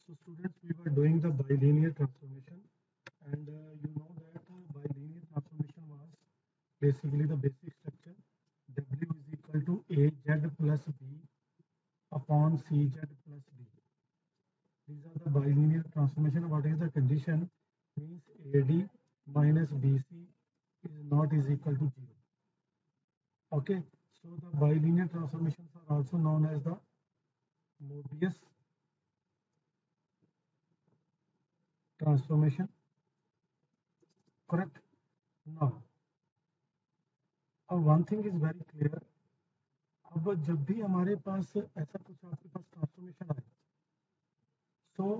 So students, we were doing the bilinear transformation, and you know that bilinear transformation was basically the basic structure. W is equal to AZ plus B upon CZ plus D. These are the bilinear transformation. What is the condition? Means AD minus BC is equal to 0. Okay, so the bilinear transformations are also known as the Mobius transformation. Correct? Now, one thing is very clear. अब जब भी हमारे पास ऐसा कुछ आपके पास transformation आए, so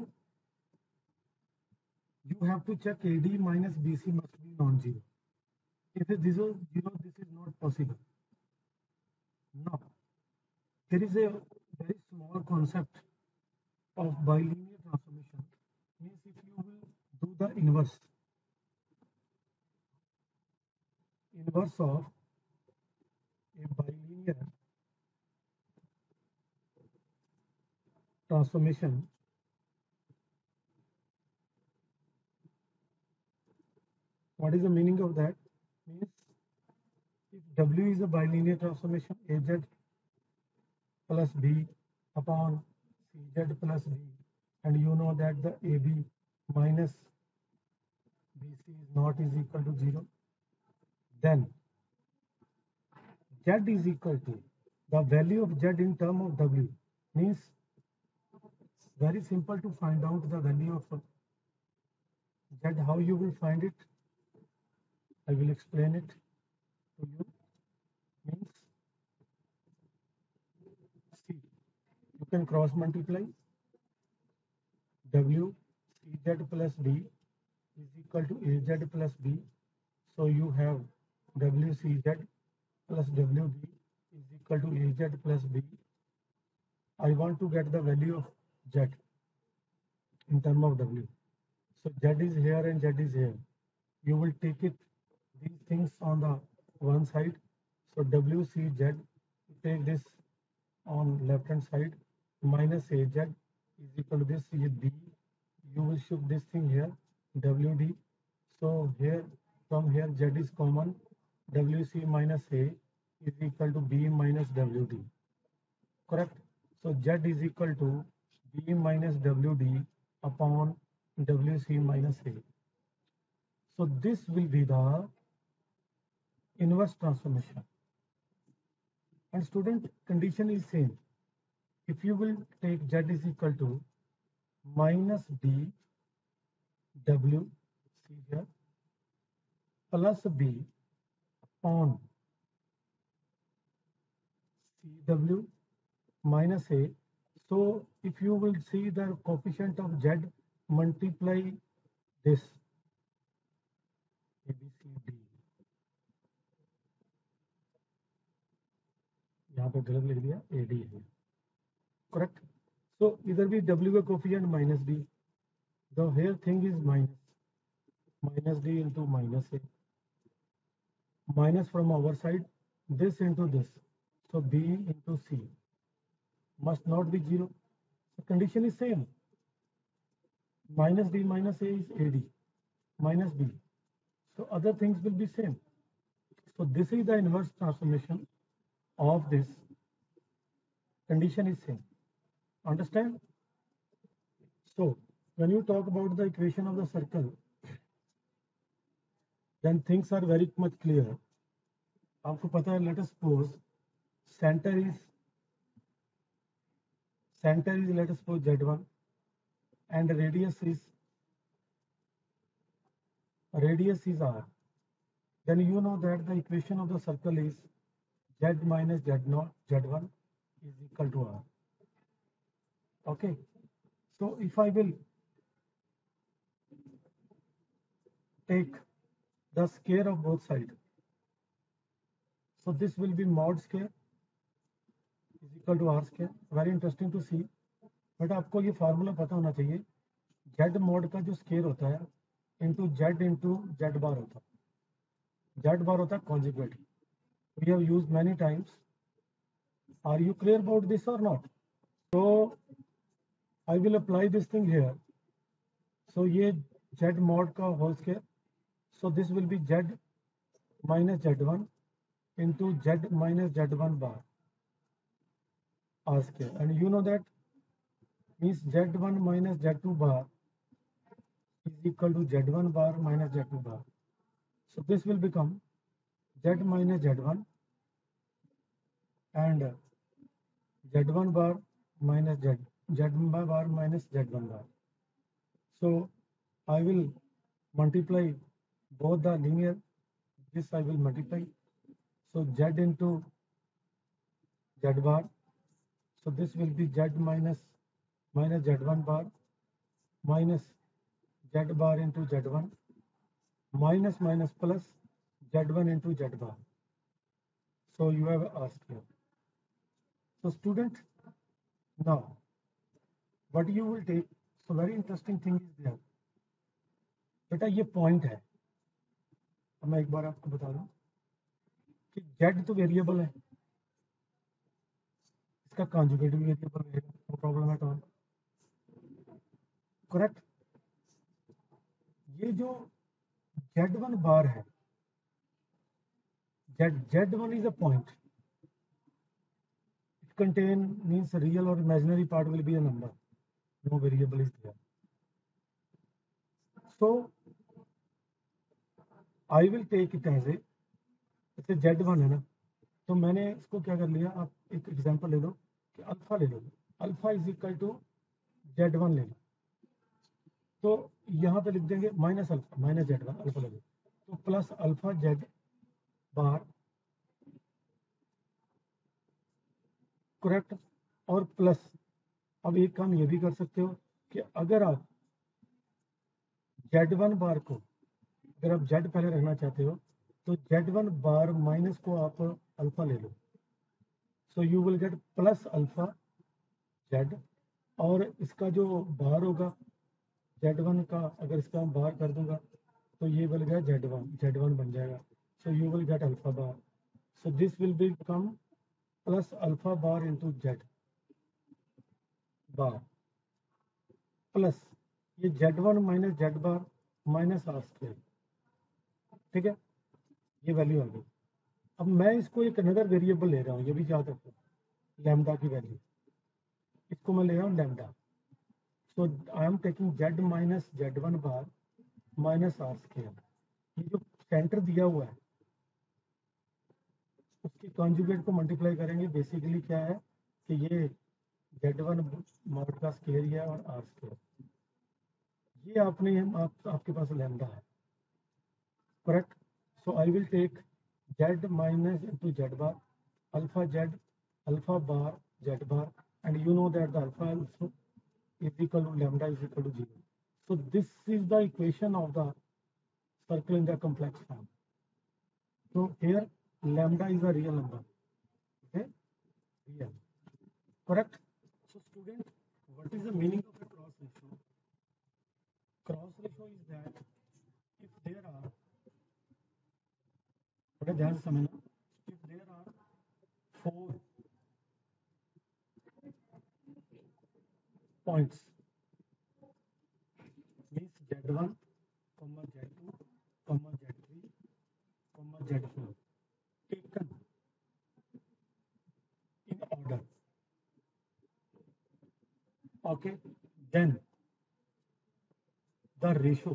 you have to check AD minus BC must be non-zero. If this is zero, this is not possible. Now, there is a very small concept of bilinear transformation. Means if you will do the inverse of a bilinear transformation, what is the meaning of that? Means if W is a bilinear transformation, AZ plus B upon CZ plus D, and you know that the AB minus BC is equal to 0, then Z is equal to the value of Z in term of W. Means very simple to find out the value of Z. How you will find it? I will explain it to you. Means see, you can cross multiply W CZ plus D is equal to AZ plus B. So you have WCZ plus WB is equal to AZ plus B. I want to get the value of Z in term of W. So Z is here and Z is here. You will take it these things on the one side. So WCZ, take this on left hand side, minus AZ is equal to this is B. You will shift this thing here, WD. So here, from here Z is common, WC minus A is equal to B minus WD. Correct? So Z is equal to B minus WD upon WC minus A. So this will be the inverse transformation. And student, condition is same. If you will take Z is equal to minus B W, see here, plus B upon CW minus A. So if you will see the coefficient of Z, multiply this ABCD. यहाँ पे गलत लिख दिया, AD है. Correct? So इधर भी W का coefficient minus D. The here thing is minus D into minus A. Minus from our side, this into this. So B into C must not be 0. The condition is same. Minus D minus A is AD minus B. So other things will be same. So this is the inverse transformation of this. Condition is same. Understand? So when you talk about the equation of the circle, then things are very much clear. आपको पता है, let us suppose center is let us suppose Z1 and radius is R. Then you know that the equation of the circle is Z minus Z0 Z1 is equal to R. Okay, so if I will take the square of both sides, so this will be mod square is equal to R square. Very interesting to see. But आपको ये formula पता होना चाहिए, Z mod का जो square होता है into Z bar होता है. Z बार होता है conjugate. We have used many times. Are you clear about this or not? So I will apply this thing here. So ये z mod का whole square. So this will be z minus z1 into z minus z1 bar r square. And you know that means z1 minus z2 bar is equal to z1 bar minus z2 bar. So this will become z minus z1 and z1 bar minus z1 bar minus z1 bar. So I will multiply both the linear. This I will multiply. So z into z bar. So this will be z minus z1 bar minus z bar into z1 minus plus z1 into z bar. So you have asked here. So student, now what you will take. So very interesting thing is there. बेटा ये point है. अब मैं एक बार आपको बता दूं कि z तो वेरिएबल है, इसका कॉन्जुगेट भी वेरिएबल रहेगा, no problem at all. Correct. ये जो z1 बार है, z1 is a point. It contain means real or imaginary part will be a number. No variable is there. So I will take it as a, जैसे z1 है ना, तो मैंने इसको क्या कर लिया, आप एक एग्जांपल ले लो कि अल्फा ले लो, alpha is equal to z1 ले लो, तो यहाँ पे लिख देंगे minus alpha minus z1 alpha ले लो, तो plus alpha z bar. Correct. और प्लस अब एक काम ये भी कर सकते हो कि अगर आप z1 बार को, अगर आप z पहले रखना चाहते हो तो z1 बार माइनस को आप अल्फा ले लो. So you will get plus alpha z, और इसका जो बार होगा z1 का, अगर इसका मैं बार कर दूंगा तो ये बन गया z1 बन जाएगा. So you will get alpha bar. So this will become plus alpha bar into z bar plus ये z1 minus z bar minus R square. ठीक है, ये वैल्यू आ गई. अब मैं इसको एक अनदर वेरिएबल ले रहा हूँ, ये भी याद रखो, लैम्डा की वैल्यू, इसको मैं ले रहा हूँ lambda. So I am taking z minus z1 bar minus R square. ये जो सेंटर दिया हुआ है उसके कॉन्जुगेट को मल्टीप्लाई करेंगे. बेसिकली क्या है कि ये z1 मॉड का स्क्वायर है और आर स्क्वायर, ये आपके पास लैम्डा है. Correct. So I will take z minus into z bar alpha z alpha bar z bar, and you know that the alpha also is equal to lambda is equal to 0. So this is the equation of the circle in the complex form. So here lambda is a real number. Okay, real. Correct. So student, what is the meaning of a cross ratio? Cross ratio is that if there are, बड़े ध्यान से समझना, if there are 4 points means z1, z2, z3, z4 taken in order. Okay, then the ratio,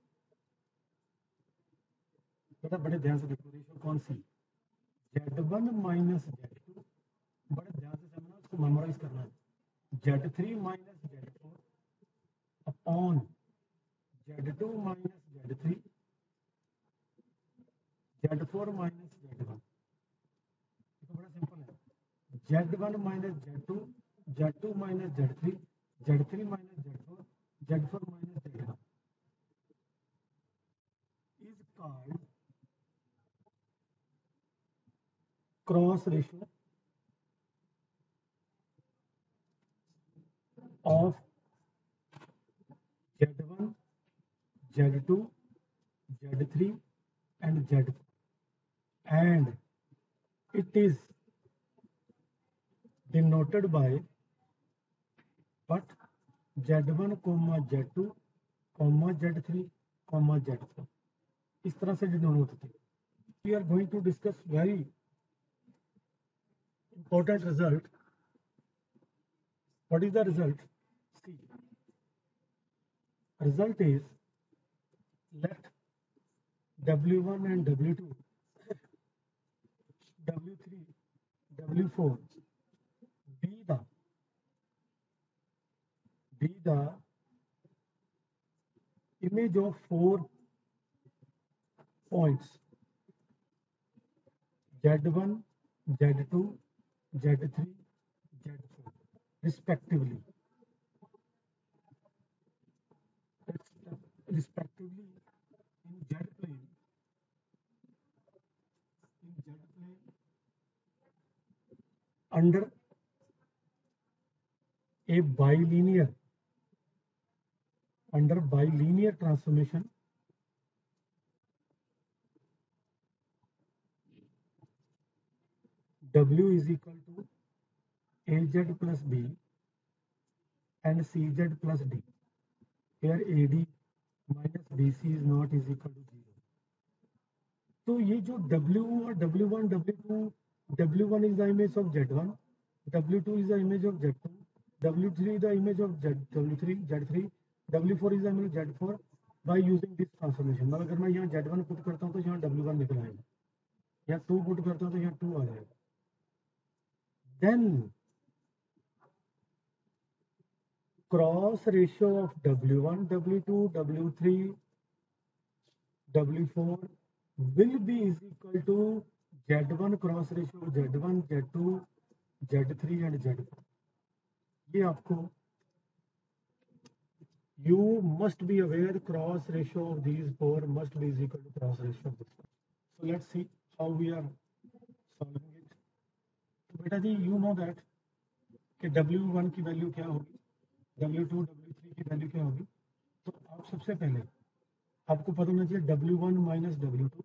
बेटा बड़े ध्यान से देखो, ratio कौन सी, z1 माइनस z2, बड़े ध्यान से समझना, उसको मेमोराइज करना है, z3 minus z4 upon z2 minus z3 z4 minus z1. तो बड़ा सिंपल है, z1 minus z2 z2 minus z3 z3 minus z4 z4 minus z1 is called cross ratio of z1 z2 z3 and z4, and it is denoted by what, Z1 comma Z2 comma Z3 comma Z4, इस तरह से denote होते हैं. We are going to discuss very important result. What is the result? See, result is let W1 and W2, W3, W4 be the image of 4 points Z1, Z2, Z3, Z4 respectively. Respectively in Z plane, under a bilinear transformation W is equal to AZ plus B and CZ plus D, where AD minus BC is not is equal to 0. तो ये जो W और W1, W2, W1 is the image of Z1, W2 is the image of Z2, W3 is the image of Z3, W4 is the image of Z4 by using this transformation. मतलब अगर मैं यहाँ Z1 put करता हूँ तो यहाँ W1 निकल आएगा, या 2 पुट करता हूँ तो यहाँ 2 आ जाएगा. Then cross ratio of W1, W2, W3, W4 will be is equal to Z1 cross ratio of Z1, Z2, Z3 and Z4. ये आपको you must be aware cross ratio of these four must be is equal to cross ratio of this one. So let's see how we are solving it. तो बेटा जी you know that कि W1 की value क्या होगी, W2, W3 की value क्या होगी. तो आप सबसे पहले आपको पता होना चाहिए W1 माइनस W2.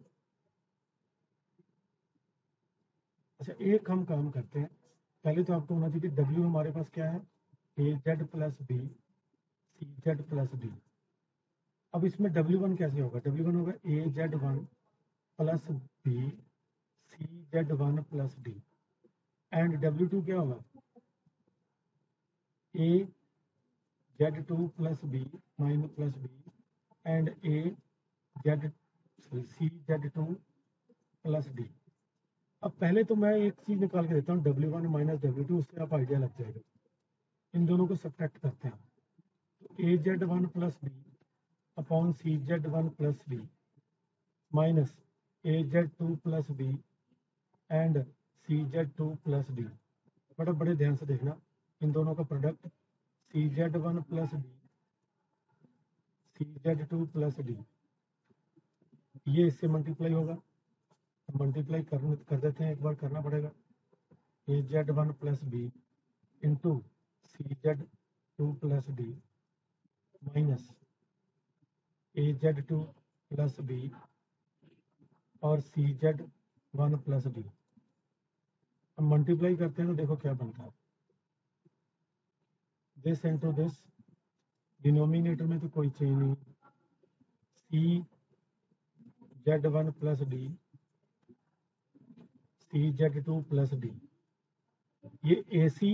अच्छा एक हम काम करते हैं, पहले तो आपको होना चाहिए W हमारे पास क्या है, AZ plus B CZ plus D. अब इसमें W1 कैसे होगा, W1 होगा AZ1 plus B CZ1 plus D and W2 क्या होगा AZ2 plus B minus plus B and CZ2 plus D. अब पहले तो मैं एक चीज निकाल के देता हूँ W1 माइनस W2, उससे आप आइडिया लग जाएगा. इन दोनों को सब्ट्रैक्ट करते हैं तो AZ1 plus B upon CZ1 plus B minus AZ2 plus B and CZ2 plus D. बड़े ध्यान से देखना, इन दोनों का product CZ1 plus D CZ2 plus D, ये इससे मल्टीप्लाई होगा. मल्टीप्लाई कर देते हैं, एक बार करना पड़ेगा. AZ1 plus B into CZ2 plus D minus AZ2 plus B और CZ1 प्लस D. अब मल्टीप्लाई करते हैं तो देखो क्या बनता है. दिस इंटू दिस, डिनोमिनेटर में तो कोई चेंज नहीं. CZ1 plus D CZ2 plus D, ये AC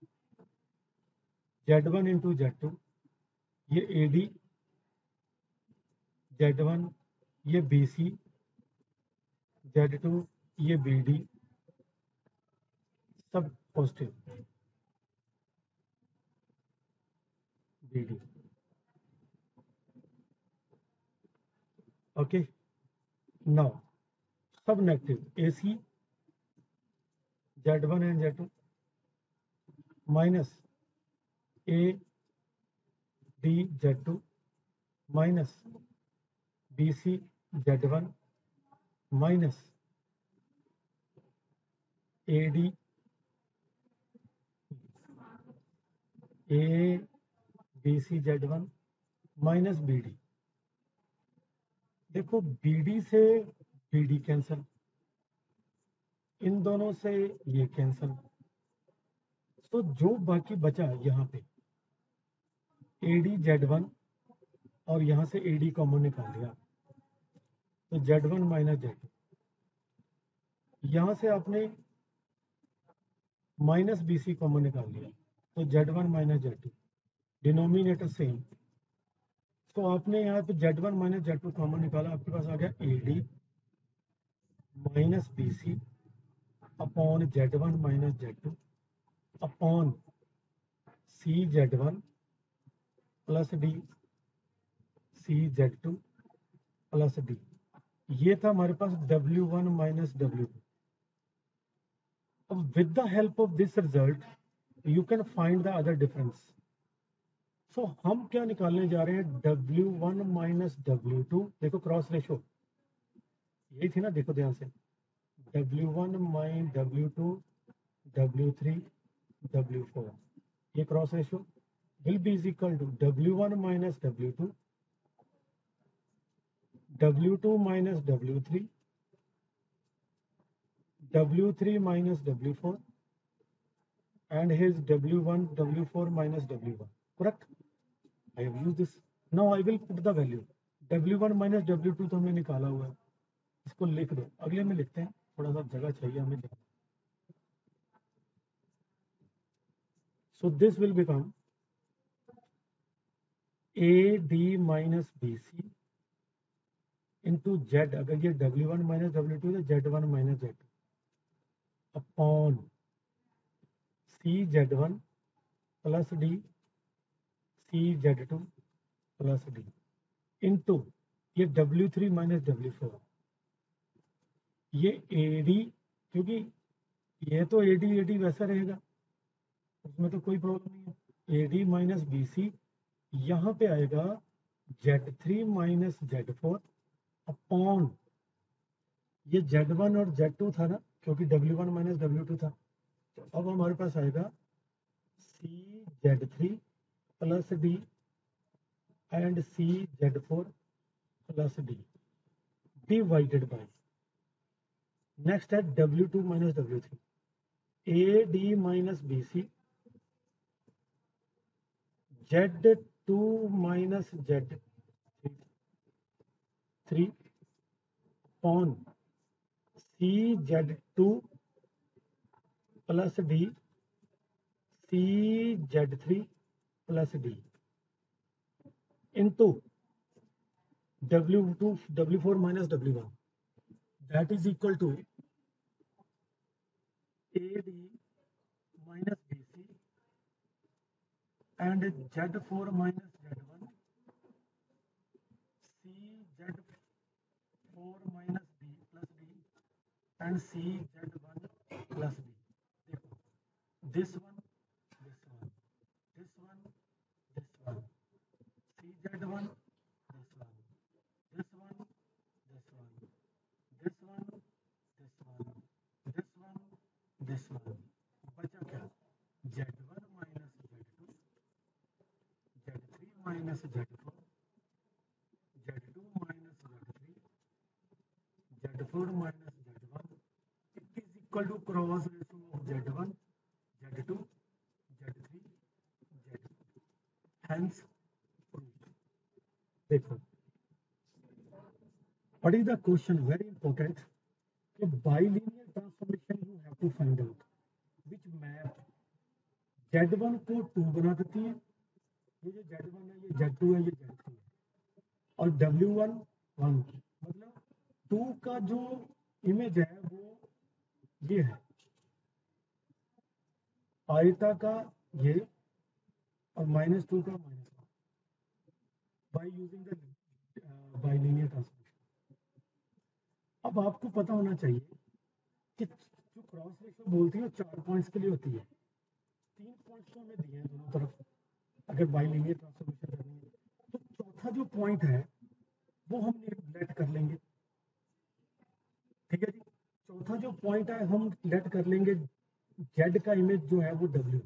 Z1 इंटू Z2, ये AD Z1, ये BC Z2, ये BD, सब पॉजिटिव BD. ओके नाउ सब negative AC Z1 and Z2 minus AD Z2 minus BC Z1 minus AD ABC Z1 minus BD. देखो BD से BD cancel, इन दोनों से ये कैंसिल, तो जो बाकी बचा यहाँ पे AD Z1 और यहाँ से AD कॉमन निकाल दिया तो Z1 माइनस Z2, यहाँ से आपने माइनस BC कॉमन निकाल लिया तो Z1 minus Z2, denominator same. तो आपने यहाँ पे Z1 माइनस Z2 कॉमन निकाला, आपके पास आ गया AD minus BC upon Z1 minus Z2 upon CZ1 plus D CZ2 plus D। ये था हमारे पास W1 माइनस W2। अब with the help of this result you can find the other difference. So हम क्या निकालने जा रहे हैं, W1 माइनस W2, देखो क्रॉस रेशो यही थी ना, देखो ध्यान से, W1 minus W2 W3 W4, ये cross ratio will be is equal to W1 minus W2 W2 minus W3 W3 minus W4 and his W1 W4 minus W1, correct? I have used this. Now I will put the value W1 minus W2 तो हमने निकाला हुआ है, इसको लिख दो। अगले में लिखते हैं, थोड़ा सा जगह चाहिए हमें। So this will become AD minus BC into Z, अगर ये W1 minus W2 तो Z1 minus Z2 upon CZ1 plus D CZ2 plus D into ये W3 माइनस W4, ये AD, क्योंकि ये तो AD वैसा रहेगा, उसमें तो कोई प्रॉब्लम नहीं है। AD माइनस BC यहाँ पे आएगा Z3 माइनस Z4 अपॉन ये Z1 और Z2 था ना, क्योंकि W1 माइनस W2 था, तो अब हमारे पास आएगा CZ3 plus D and CZ4 plus D divided by, next है W2 minus W3, AD minus BC Z2 minus Z3 upon CZ2 plus D CZ3 plus D into W2 W4 minus W1, that is equal to AD minus BC and Z4 minus Z1 CZ4 minus D plus D and CZ1 plus D। देखो this one, this one, this one, this one, CZ1, this one, this one, this one, this one, this one, this one, this one, बचा क्या, Z1 minus Z2, Z3 minus Z4, Z2 minus Z3, Z4 minus Z1, it is equal to cross ratio of Z1, Z2, Z3, Z4, hence proved। देखो what is the question, very important, कि bilinear transformation you have to find out which map Z1 को 2 बना देती है, ये जो Z1 है ये Z2 है ये Z3 है, और W1 1, मतलब 2 का जो इमेज है वो ये है, आयता का ये, और -2 का -1, by using the bilinear transformation. अब आपको पता होना चाहिए कि जो क्रॉस रेशो बोलती है 4 पॉइंट्स के लिए होती है, 3 पॉइंट्स तो हमें दिए हैं दोनों तरफ अगर बाइलिनियर ट्रांसफॉर्मेशन करनी है, तो चौथा जो पॉइंट है वो हम लेट कर लेंगे, ठीक है जी। चौथा जो पॉइंट है हम लेट कर लेंगे, जेड का इमेज जो है वो W,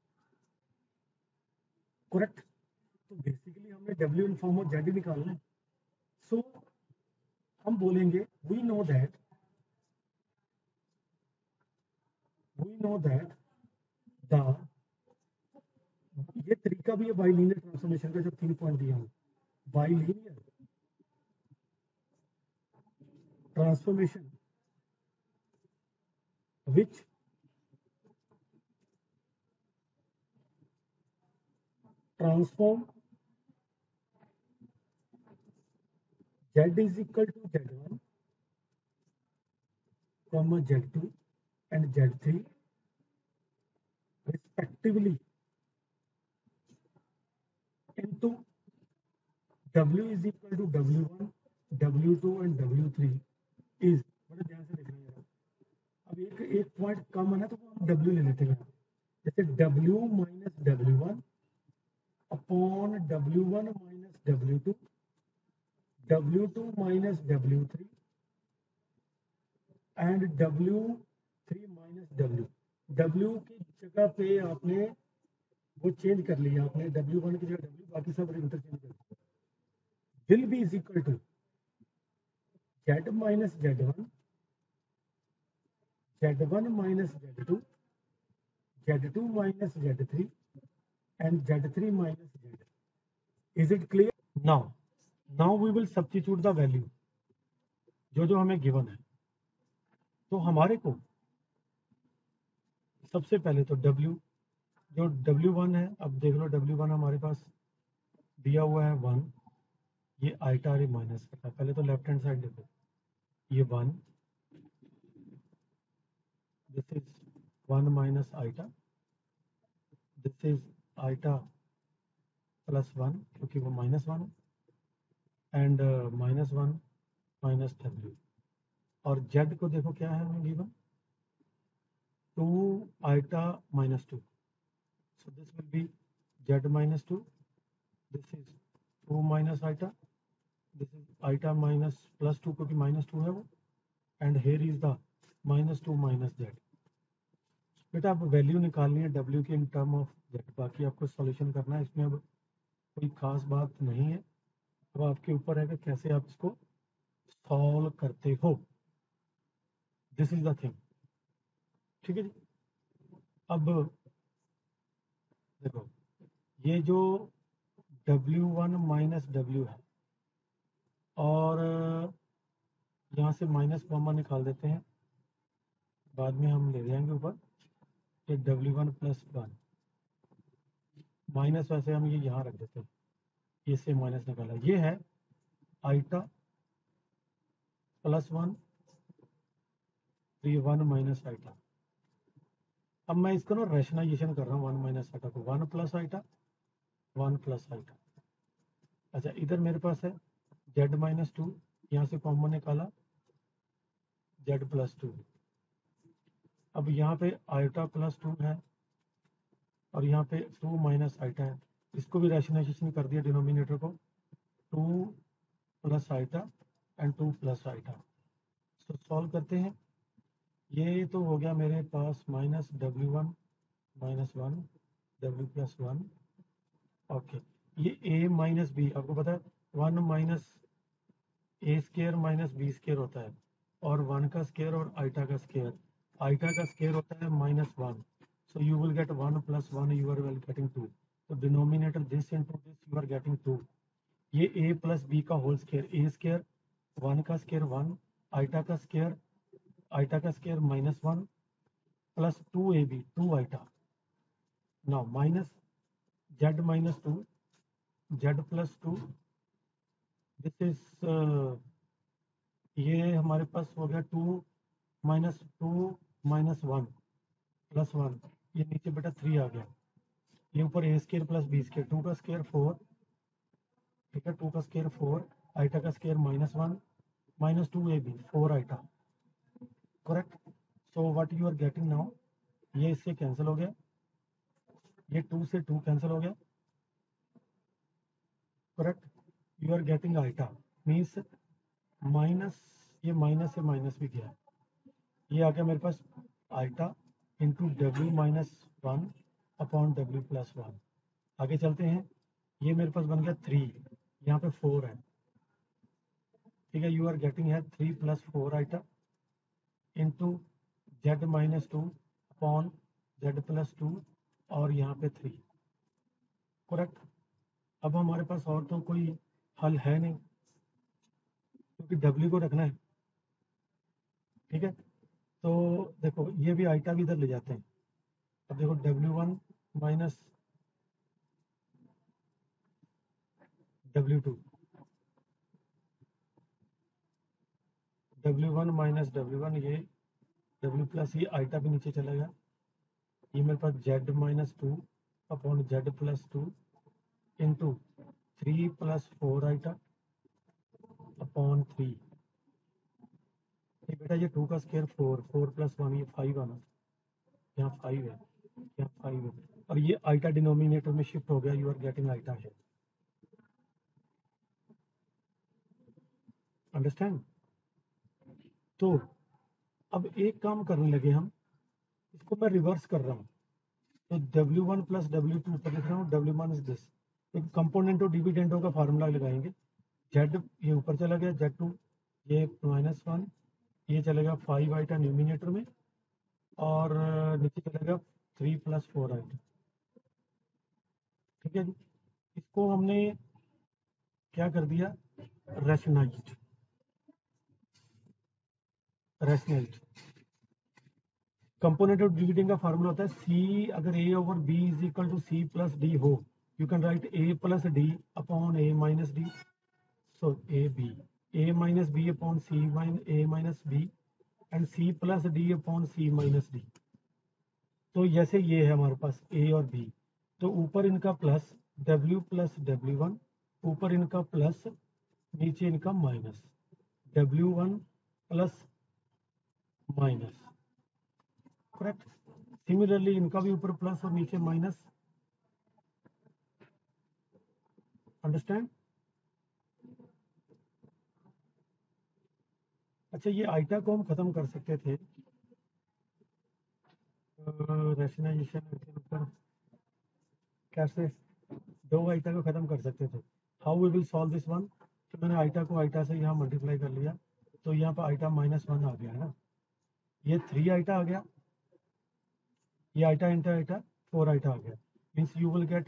करेक्ट। तो बेसिकली हमने W in form of Z निकालना है। सो हम बोलेंगे वी नो दैट द ये तरीका भी है बाइलिनियर ट्रांसफॉर्मेशन का, जो 3 पॉइंट दिया हूँ। Bilinear transformation which transform z is equal to z1 comma z2 and z3 respectively into w is equal to w1 w2 and w3 is, बड़ा ध्यान से देखना है। अब एक पॉइंट कम है ना, तो हम w ले लेते हैं। जैसे w minus w1 upon w1 minus w2 w2 minus w3 and w3 minus w की जगह पे आपने वो चेंज कर लिया, आपने w1 की जगह w, बाकी सब इंटरचेंज कर दिया। Will be is equal to z minus z1 z1 minus z2 z2 minus z3 and z3 minus z. Is it clear? Now we will substitute the value जो हमें गिवन है। तो हमारे को सबसे पहले तो w, जो w1 है, अब देख लो w1 हमारे पास दिया हुआ है 1, ये आइटा रे माइनस करता है। पहले तो लेफ्ट हैंड साइड देखो, ये 1, this is 1 minus iota, this is iota plus 1 क्योंकि वो माइनस 1 है, एंड माइनस 1 माइनस w, और z को देखो क्या है हमें given 2 iota minus 2, so this will be z minus 2, this is 2 minus iota, this is iota minus plus 2 क्योंकि minus 2 है वो, and here is the minus 2 minus z। बेटा आप वैल्यू निकालनी है w की इन टर्म ऑफ z, बाकी आपको सॉल्यूशन करना है, इसमें अब कोई खास बात नहीं है। अब आपके ऊपर है कि कैसे आप इसको सॉल्व करते हो, दिस इज द थिंग। ठीक है जी। अब देखो ये जो w1 माइनस w है, और यहाँ से माइनस कॉमन निकाल देते हैं, बाद में हम ले जाएंगे ऊपर। ये w1 प्लस 1 माइनस, वैसे हम ये यहाँ रख देते हैं, ये से माइनस निकाला, ये है आइटा प्लस 1, तो ये 1 माइनस आइटा। अब मैं इसको ना रैशनलाइजेशन कर रहा हूँ 1 माइनस आइटा को, 1 प्लस आइटा 1 प्लस आइटा। अच्छा इधर मेरे पास है z माइनस 2, यहाँ से कॉमन निकाला z प्लस 2। अब यहाँ पे आइटा प्लस 2 है और यहाँ पे 2 माइनस आइटा है, इसको भी रैशनलाइजेशन कर दिया डिनोमिनेटर को, 2 plus iota and 2 plus iota. तो सॉल्व करते हैं, ये तो हो गया मेरे पास minus w1 minus 1 w plus 1, okay. ये a माइनस बी, आपको पता है 1 minus A square minus B square होता है, और 1 का स्केयर और आइटा का स्केयर, आइटा का स्केयर होता है minus 1, so you will get 1 plus 1, you are getting 2, so denominator this into this you are getting 2। ये a plus b का होल स्केयर, a स्केयर 1 का स्केयर 1, आइटा का square minus 1 plus 2ab 2 iota, now minus z minus 2 z plus 2, this is ये हमारे पास हो गया 2 minus 1 plus 1, ये नीचे बेटा 3 आ गया, ये ऊपर A square plus B square, 2 का स्केयर 4, ठीक है 2 का स्केयर 4, आइटा का square minus 1 minus 2ab 4 iota, correct. So what you are getting now, ये इससे कैंसिल हो गया, ये 2 से 2 कैंसिल हो गया, correct. You are getting iota means minus, ये माइनस से माइनस भी गया, ये आ गया मेरे पास iota into w minus 1 upon w plus 1। आगे चलते हैं, ये मेरे पास बन गया 3, यहाँ पे 4 है, ठीक है। यू आर गेटिंग है 3 plus 4 iota into z minus 2 upon z plus 2, और यहाँ पे 3, करेक्ट। अब हमारे पास और तो कोई हल है नहीं, क्योंकि W को रखना है। ठीक है, तो देखो ये भी आइटा भी इधर ले जाते हैं। अब देखो W1 minus W2, W1 minus W1, ये W प्लस ये आइटा भी नीचे चला गया। ये मेरे पास Z minus 2 upon Z plus 2 into 3 plus 4 iota upon 3। ये बेटा ये 2 का स्क्वायर 4, 4 प्लस 1 ये 5 आना, यहाँ 5 है, यहाँ 5 है, और ये आइटा डिनोमिनेटर में शिफ्ट हो गया। यू आर गेटिंग आइटा है। अंडरस्टैंड? तो अब एक काम करने लगे हम, इसको मैं रिवर्स कर रहा हूँ। तो W1 प्लस W2 ऊपर लिख रहा हूँ, W1 इज दिस। एक कंपोनेंटो डिविडेंडो का फार्मूला लगाएंगे। Z ये ऊपर चला गया, Z2 ये -1, ये चलेगा 5 आइटा न्यूमिनेटर में, और नीचे चलेगा 3 प्लस 4 आइटा। ठीक है जी, इसको हमने क्या कर दिया, रैशनलाइज्ड। कंपोनेंट ऑफ डिविडेंड का फार्मूला होता है C, अगर A over B is equal to C plus D हो, you can write A plus D upon A minus D। सो A minus B upon A minus B and C plus D upon C minus D। तो जैसे ये है हमारे पास A और B, तो ऊपर इनका प्लस W प्लस W1, ऊपर इनका प्लस, नीचे इनका minus, W1 plus minus. Correct. Similarly इनका भी ऊपर प्लस और नीचे माइनस। अंडरस्टैंड? अच्छा, ये आइटा को हम खत्म कर सकते थे रैशनलाइजेशन ऊपर, कैसे? दो आइटा को खत्म कर सकते थे। How we will solve this one? तो मैंने आइटा को आइटा से यहाँ मल्टीप्लाई कर लिया, तो यहाँ पर आइटा -1 आ गया है ना, ये 3 आइटा आ गया, ये आइटा इंटू आइटा 4 आइटा आ गया। Means you will get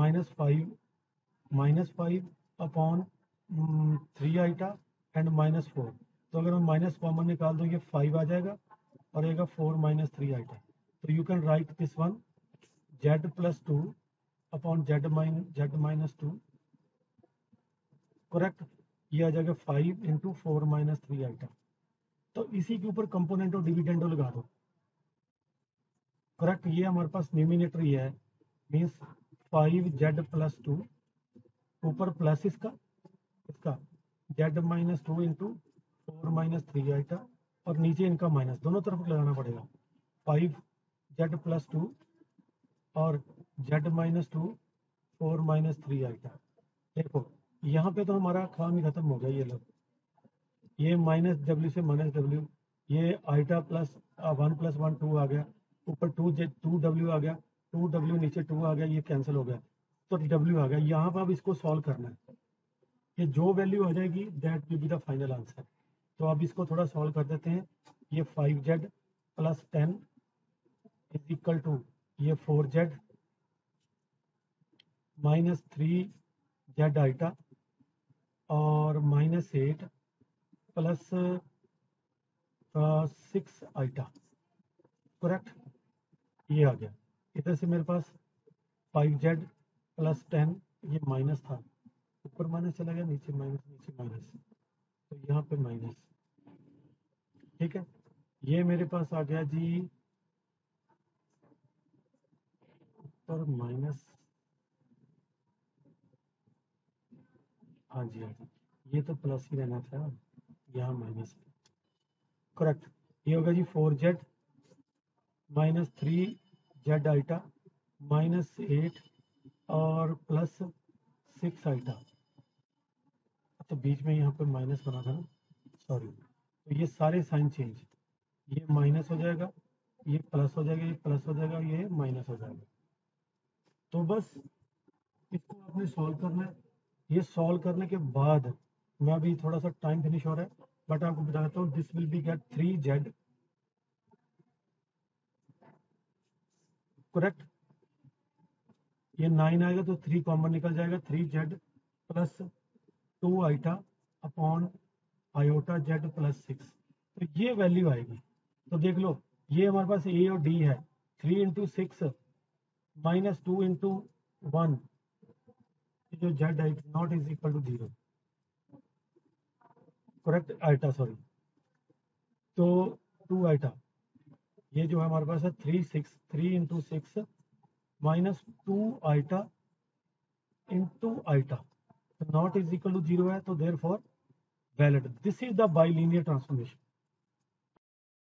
-5 upon 3 iota and -4। तो अगर हम माइनस कॉमन निकाल दो, ये 5 आ जाएगा और आएगा 4 माइनस 3 आइटा। तो you can write this one Z plus 2 upon Z minus 2। Correct. ये आ जाएगा 5 इंटू 4 माइनस 3 आइटा। तो इसी के ऊपर कंपोनेंट ऑफ डिविडेंडो लगा दो। करेक्ट, ये हमारे पास न्यूमिनेटर ये है, मीन्स 5Z प्लस 2, ऊपर प्लस इसका Z minus 2 into 4 minus 3 iota, और नीचे इनका माइनस, दोनों तरफ लगाना पड़ेगा। 5Z प्लस 2 और Z माइनस 2 4 माइनस 3 आइटा। देखो यहाँ पे तो हमारा काम ही खत्म हो गया। ये लो, ये माइनस W से माइनस W, ये आइटा प्लस 1 प्लस 1 2 आ गया, ऊपर 2W आ गया, 2W नीचे 2 आ गया, ये कैंसिल हो गया, तो W आ गया। यहाँ पर अब इसको सॉल्व करना है, ये जो वैल्यू आ जाएगी that will be the final answer. तो अब इसको थोड़ा सॉल्व कर देते हैं। ये 5Z plus 10 is equal to ये 4Z माइनस 3Z आइटा और -8 प्लस 6 आइटा। करेक्ट, ये आ गया। इधर से मेरे पास 5Z प्लस 10, ये माइनस था, ऊपर माइनस चला गया, नीचे माइनस, नीचे माइनस, तो यहाँ पे माइनस। ठीक है, ये मेरे पास आ गया जी ऊपर माइनस, हाँ जी हाँ जी, ये तो प्लस ही रहना था, यहाँ माइनस। करेक्ट, ये होगा जी 4Z माइनस 3Z आइटा -8 और प्लस 6 आइटा। तो बीच में यहाँ पे माइनस बना था ना, सॉरी। तो ये सारे साइन चेंज, ये माइनस हो जाएगा, ये प्लस हो जाएगा, ये प्लस हो जाएगा, ये माइनस हो जाएगा। तो बस इसको आपने सॉल्व करना है। ये सॉल्व करने के बाद मैं अभी थोड़ा सा टाइम फिनिश हो रहा है, बट आपको बताता हूँ this will be get 3Z। Correct, ये 9 आएगा तो 3 कॉमन निकल जाएगा, 3z plus 2 iota upon iota z plus 6, तो ये वैल्यू आएगी। तो देख लो ये हमारे पास a और d है, 3 इंटू 6 माइनस 2 इंटू 1, जो z है it's not is equal to 0, correct iota sorry. तो 2 आइटा ये जो है हमारे पास है 3 into 6 minus 2 iota into iota, तो नॉट इज इक्वल टू 0 है, तो therefore valid. This is the bilinear transformation.